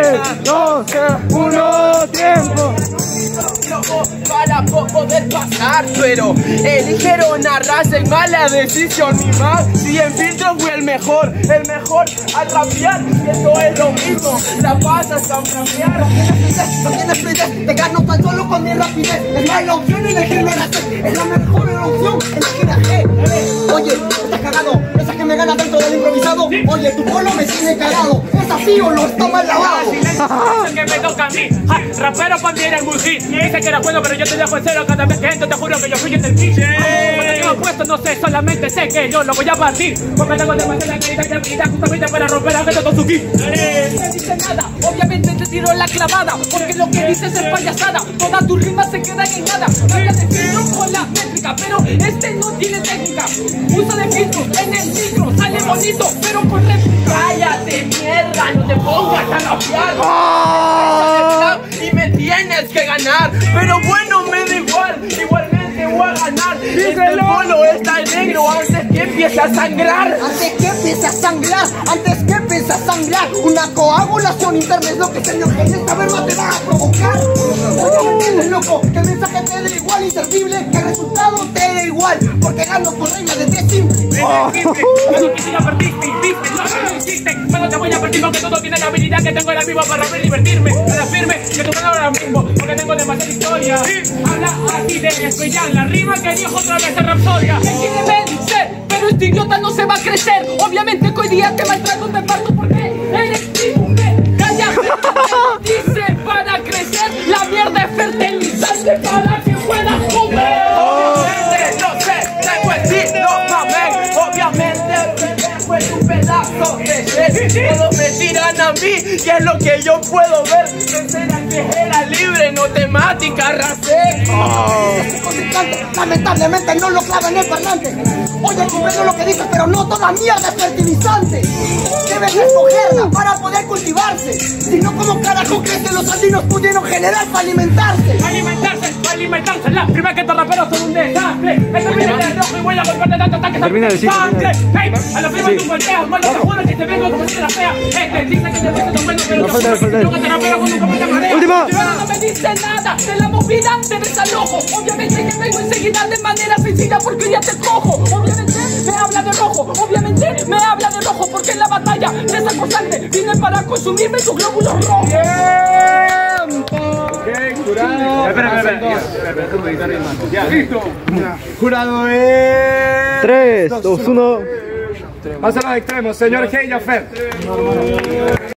3, 2, 1, tiempo. Para poder pasar, pero eligieron a Raza y mala decisión. Mi más, si en filtro fui el mejor al rapear, y esto es lo mismo, la pasas a rapear. No tienes fluidez, te gano tan solo con mi rapidez. Es mala opción elegirlo en la C, es la mejor opción elegir a G. Oye, estás cagado, esa que me gana dentro del improvisado. Oye, tu polo me tiene cagado, ¿es así o no está mal lavado? Es que me toca a mí, rapero para mí eres muy hit. Dice que era bueno, pero yo te dejo en cero cada vez que entro, te juro que yo fui el del pitch. Cuando tengo puesto no sé, solamente sé que yo lo voy a partir. Porque tengo demasiada creatividad justamente para romper a gente con su kit. No dice nada, obviamente te tiro la clavada, porque lo que dices es payasada, todas tus rimas se quedan en nada. Habla de filtro con la métrica, pero este no tiene técnica. Usa de filtro en el micro, sale bonito, pero con réplica. Cállate, mierda, no te pongas a rapear. Y me tienes que ganar, pero bueno, me da igual, igualmente voy a ganar. Este polo está negro antes que empiece a sangrar. Antes que empiece a sangrar, antes que empiece a sangrar. Una coagulación interna es lo que señor que esta vez no te va a provocar. Oye, ¿me entiendes, loco? Que el mensaje te da igual, inservible, que el resultado te da igual, porque gano por regla de 3 simples. Cuando quisiera perdiste, no hiciste. Pero te voy a partir porque todo tiene la habilidad que tengo ahora mismo para romper y divertirme. Para firme que tú ganas ahora mismo, porque tengo demasiada historia. Habla así de especial, la rima que dijo otra vez en Rapsodia. Me quiere vencer, pero este idiota no se va a crecer. Obviamente que hoy día te maltrato, te parto porque eres mi mujer. Cállate, dice para crecer, la mierda es fertilizante para que puedas comer. Obviamente, no sé, tengo el sí, no mames. Obviamente, fue un pedazo de shit. Todos me tiran a mí, y es lo que yo puedo ver. Pensé que era libre, no temática, racé. Lamentablemente no lo clava en el parlante. Oye, comprendo lo que dices, pero no toda mierda es fertilizante. Debes escogerla para poder cultivarse. Si no, ¿cómo carajo crees que los andinos pudieron generar para alimentarse? Alimentarse, las primeras que estos raperos son un desastre. Esta viene de rojo y voy a golpearte tanto ataque sangre. Hey, a la prima tú golpeas, mano, te juro que te vengo como si te la fea. Dice que te ves tan bueno, pero nunca te rapeo con un cometa marea. Última. No me dice nada de la movida, te desalojo. Obviamente que vengo enseguida de manera sencilla porque ya te cojo. Obviamente me habla de rojo, obviamente me habla de rojo porque en la batalla te saco sangre. Vine para consumirme tus glóbulos rojos. Ya, listo. Jurado es 3, 2, 1. Pasa a los extremos, señor Hey Jafet.